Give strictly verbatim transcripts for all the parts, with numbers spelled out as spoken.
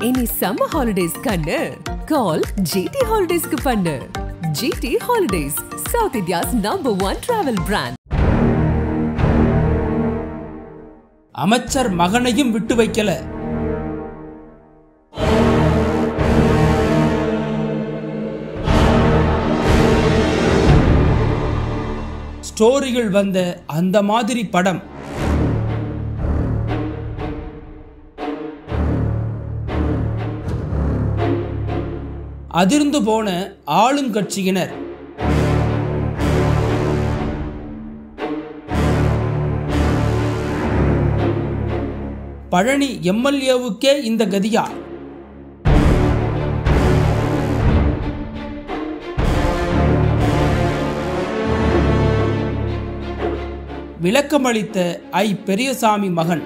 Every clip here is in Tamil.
Any summer holidays kannu call G T Holidays ku pannu. G T Holidays, South India's number one travel brand. அமைச்சர் மகனையும் விட்டு வைக்கல. ஸ்டோரிகள் வந்த அந்த மாதிரி படம். அதிர்ந்து போன ஆளுங்கட்சியினர். பழனி எம்எல்ஏவுக்கே இந்த கதியா? விளக்கமளித்த ஐ பெரியசாமி மகன்.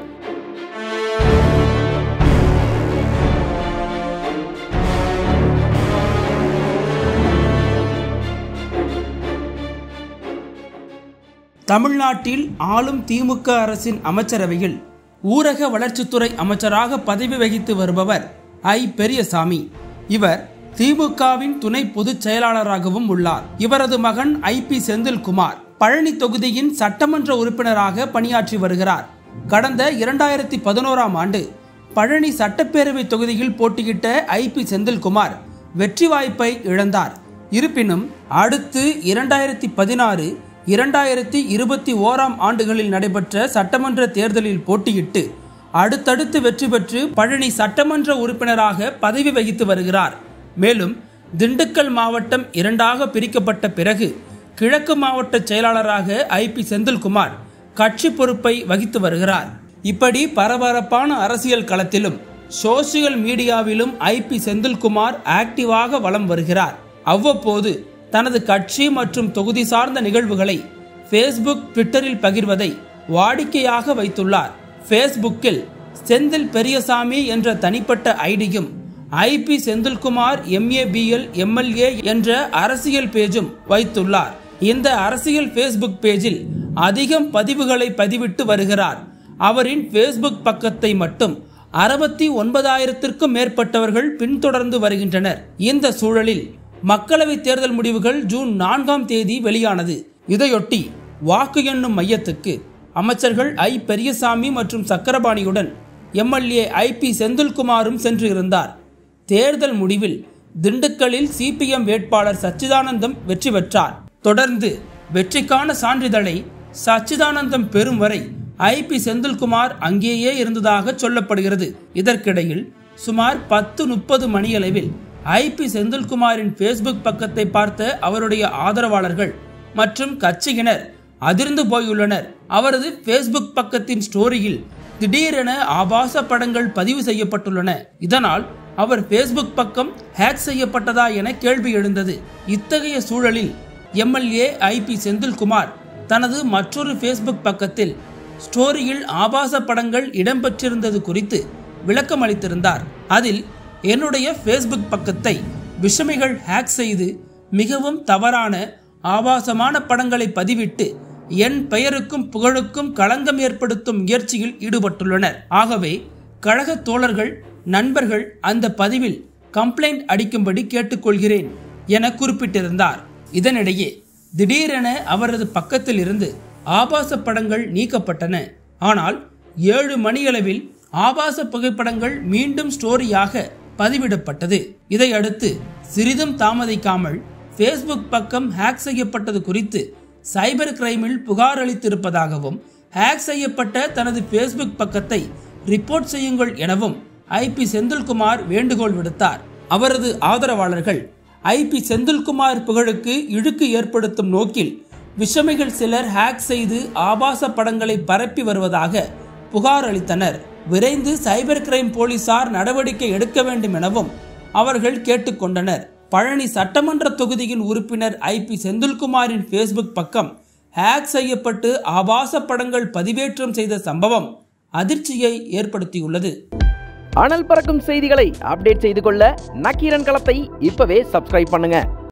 தமிழ்நாட்டில் ஆளும் திமுக அரசின் அமைச்சரவையில் ஊரக வளர்ச்சித்துறை அமைச்சராக பதவி வகித்து வருபவர் ஐ பெரியசாமி. இவர் திமுகவின் துணை பொதுச் செயலாளராகவும் உள்ளார். இவரது மகன் ஐ பி செந்தில்குமார் பழனி தொகுதியின் சட்டமன்ற உறுப்பினராக பணியாற்றி வருகிறார். கடந்த இரண்டாயிரத்தி பதினோராம் ஆண்டு பழனி சட்டப்பேரவை தொகுதியில் போட்டியிட்ட ஐ பி செந்தில்குமார் வெற்றி வாய்ப்பை இழந்தார். இருப்பினும் அடுத்து இரண்டாயிரத்தி பதினாறு இரண்டாயிரத்தி இருபத்தி ஓராம் ஆண்டுகளில் நடைபெற்ற சட்டமன்ற தேர்தலில் போட்டியிட்டு அடுத்தடுத்து வெற்றி பெற்று பழனி சட்டமன்ற உறுப்பினராக பதவி வகித்து வருகிறார். மேலும் திண்டுக்கல் மாவட்டம் இரண்டாக பிரிக்கப்பட்ட பிறகு கிழக்கு மாவட்ட செயலாளராக ஐ பி செந்தில்குமார் கட்சி பொறுப்பை வகித்து வருகிறார். இப்படி பரபரப்பான அரசியல் களத்திலும் சோசியல் மீடியாவிலும் ஐ பி செந்தில்குமார் ஆக்டிவாக வலம் வருகிறார். அவ்வப்போது தனது கட்சி மற்றும் தொகுதி சார்ந்த நிகழ்வுகளை ஃபேஸ்புக், ட்விட்டரில் பகிர்வதை வாடிக்கையாக வைத்துள்ளார். ஃபேஸ்புக்கில் செந்தில் பெரியசாமி என்ற தனிப்பட்ட ஐடியும் I P Senthilkumar MA BL MLA என்ற அரசியல் பேஜும் வைத்துள்ளார். இந்த அரசியல் ஃபேஸ்புக் பேஜில் அதிகம் பதிவுகளை பதிவிட்டு வருகிறார். அவரின் ஃபேஸ்புக் பக்கத்தை மட்டும் அறுபத்தி ஒன்பதாயிரத்திற்கும் மேற்பட்டவர்கள் பின்தொடர்ந்து வருகின்றனர். இந்த சூழலில் மக்களவை தேர்தல் முடிவுகள் ஜூன் நான்காம் தேதி வெளியானது. இதையொட்டி வாக்கு எண்ணும் மையத்துக்கு அமைச்சர்கள் ஐ பெரியசாமி மற்றும் சக்கரபாணியுடன் எம்எல்ஏ ஐ பி செந்தில்குமாரும் சென்று இருந்தார். தேர்தல் முடிவில் திண்டுக்கல்லில் சிபிஎம் வேட்பாளர் சச்சிதானந்தம் வெற்றி பெற்றார். தொடர்ந்து வெற்றிக்கான சான்றிதழை சச்சிதானந்தம் பெறும் வரை ஐ பி செந்தில்குமார் அங்கேயே இருந்ததாக சொல்லப்படுகிறது. இதற்கிடையில் சுமார் பத்து முப்பது மணியளவில் ஐ பி செந்தில்குமாரின் ஃபேஸ்புக் பக்கத்தை பார்த்த அவருடைய ஆதரவாளர்கள் மற்றும் கட்சியினர் அதிர்ந்து போயுள்ளனர். அவரது ஃபேஸ்புக் பக்கத்தின் ஸ்டோரியில் திடீரென ஆபாச படங்கள் பதிவு செய்யப்பட்டுள்ளன. இதனால் அவர் ஃபேஸ்புக் பக்கம் ஹேக் செய்யப்பட்டதா என கேள்வி எழுந்தது. இத்தகைய சூழலில் எம்எல்ஏ ஐ பி செந்தில்குமார் தனது மற்றொரு ஃபேஸ்புக் பக்கத்தில் ஸ்டோரியில் ஆபாச படங்கள் இடம்பெற்றிருந்தது குறித்து விளக்கம் அளித்திருந்தார். அதில் என்னுடைய ஃபேஸ்புக் பக்கத்தை விஷமிகள் ஹேக் செய்து மிகவும் தவறான ஆபாசமான படங்களை பதிவிட்டு என் பெயருக்கும் புகழுக்கும் களங்கம் ஏற்படுத்தும் முயற்சியில் ஈடுபட்டுள்ளனர். ஆகவே கழக தோழர்கள், நண்பர்கள் அந்த பதிவில் கம்ப்ளைண்ட் அடிக்கும்படி கேட்டுக்கொள்கிறேன் என குறிப்பிட்டிருந்தார். இதனிடையே திடீரென அவரது பக்கத்தில் இருந்து ஆபாச படங்கள் நீக்கப்பட்டன. ஆனால் ஏழு மணியளவில் ஆபாச புகைப்படங்கள் மீண்டும் ஸ்டோரியாக பதிவிடப்பட்டது. இதையடுத்து சிறிதும் தாமதிக்காமல் ஃபேஸ்புக் பக்கம் ஹேக் செய்யப்பட்டது குறித்து சைபர் கிரைமில் புகார் அளித்திருப்பதாகவும் ஹேக் செய்யப்பட்ட தனது ஃபேஸ்புக் பக்கத்தை ரிப்போர்ட் செய்யுங்கள் எனவும் ஐ பி செந்தில்குமார் வேண்டுகோள் விடுத்தார். அவரது ஆதரவாளர்கள் ஐ பி செந்தில்குமார் புகழுக்கு இழுக்கு ஏற்படுத்தும் நோக்கில் விஷமிகள் சிலர் ஹேக் செய்து ஆபாச படங்களை பரப்பி வருவதாக புகார் அளித்தனர். விரைந்து சைபர் கிரைம் போலீசார் நடவடிக்கை எடுக்க வேண்டும் எனவும் அவர்கள் கேட்டுக்கொண்டனர். பழனி சட்டமன்ற தொகுதியின் உறுப்பினர் ஐ பி செந்தில்குமாரின் ஃபேஸ்புக் பக்கம் ஹேக் செய்யப்பட்டு ஆபாச படங்கள் பதிவேற்றம் செய்த சம்பவம் அதிர்ச்சியை ஏற்படுத்தியுள்ளது. அனல் பறக்கும் செய்திகளை அப்டேட் செய்து கொள்ள நக்கீரன் களத்தை இப்பவே சப்ஸ்கிரைப் பண்ணுங்க.